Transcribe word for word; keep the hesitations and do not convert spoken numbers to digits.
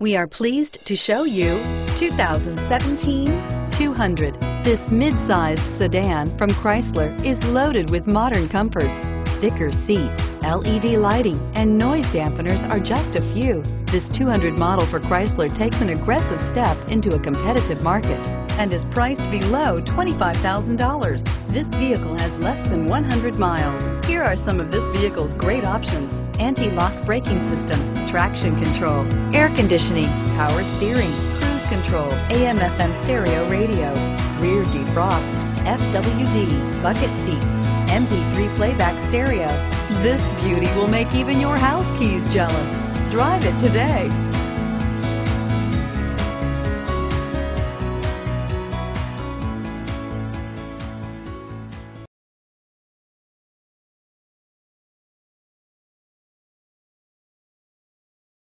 We are pleased to show you two thousand seventeen two hundred. This mid-sized sedan from Chrysler is loaded with modern comforts. Thicker seats, L E D lighting, and noise dampeners are just a few. This two hundred model for Chrysler takes an aggressive step into a competitive market and is priced below twenty-five thousand dollars. This vehicle has less than one hundred miles. Here are some of this vehicle's great options: anti-lock braking system, traction control, air conditioning, power steering, cruise control, A M F M stereo radio, rear defrost, F W D, bucket seats, M P three playback stereo. This beauty will make even your house keys jealous. Drive it today.